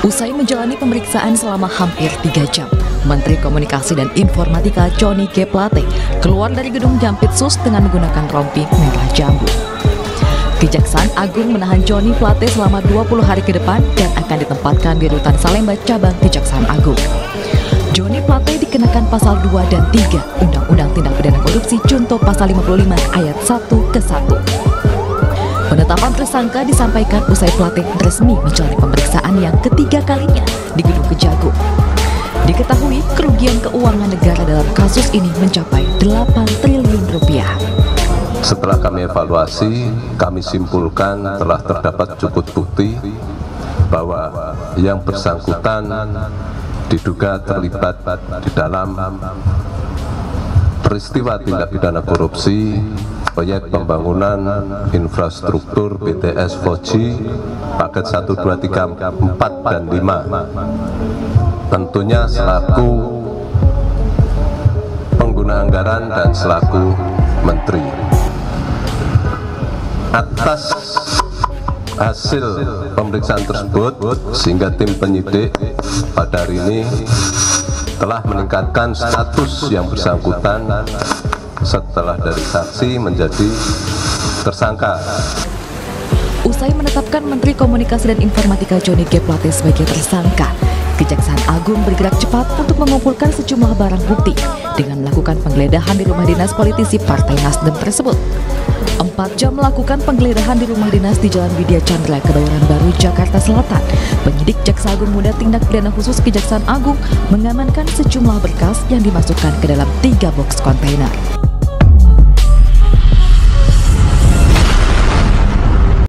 Usai menjalani pemeriksaan selama hampir 3 jam, Menteri Komunikasi dan Informatika Johnny G. Plate keluar dari gedung Jampitsus dengan menggunakan rompi merah jambu. Kejaksaan Agung menahan Johnny Plate selama 20 hari ke depan dan akan ditempatkan di Rutan Salemba Cabang Kejaksaan Agung. Johnny Plate dikenakan pasal 2 dan 3 Undang-Undang Tindak Pidana Korupsi Junto pasal 55 ayat 1 ke 1. Penetapan tersangka disampaikan usai Plate resmi menjalani pemeriksaan yang ketiga kalinya di Gedung Kejagung. Diketahui kerugian keuangan negara dalam kasus ini mencapai 8 triliun rupiah. Setelah kami evaluasi, kami simpulkan telah terdapat cukup bukti bahwa yang bersangkutan diduga terlibat di dalam peristiwa tindak pidana korupsi proyek pembangunan infrastruktur BTS 4G paket 1, 2, 3, 4, dan 5. Tentunya selaku pengguna anggaran dan selaku menteri. Atas hasil pemeriksaan tersebut, sehingga tim penyidik pada hari ini telah meningkatkan status yang bersangkutan setelah dari saksi menjadi tersangka. Usai menetapkan Menteri Komunikasi dan Informatika Johnny G. Plate sebagai tersangka, Kejaksaan Agung bergerak cepat untuk mengumpulkan sejumlah barang bukti dengan melakukan penggeledahan di rumah dinas politisi Partai Nasdem tersebut. 4 jam melakukan penggeledahan di rumah dinas di Jalan Widya Chandra, Kebayoran Baru, Jakarta Selatan. Penyidik Jaksa Agung Muda Tindak Pidana Khusus Kejaksaan Agung mengamankan sejumlah berkas yang dimasukkan ke dalam 3 box kontainer.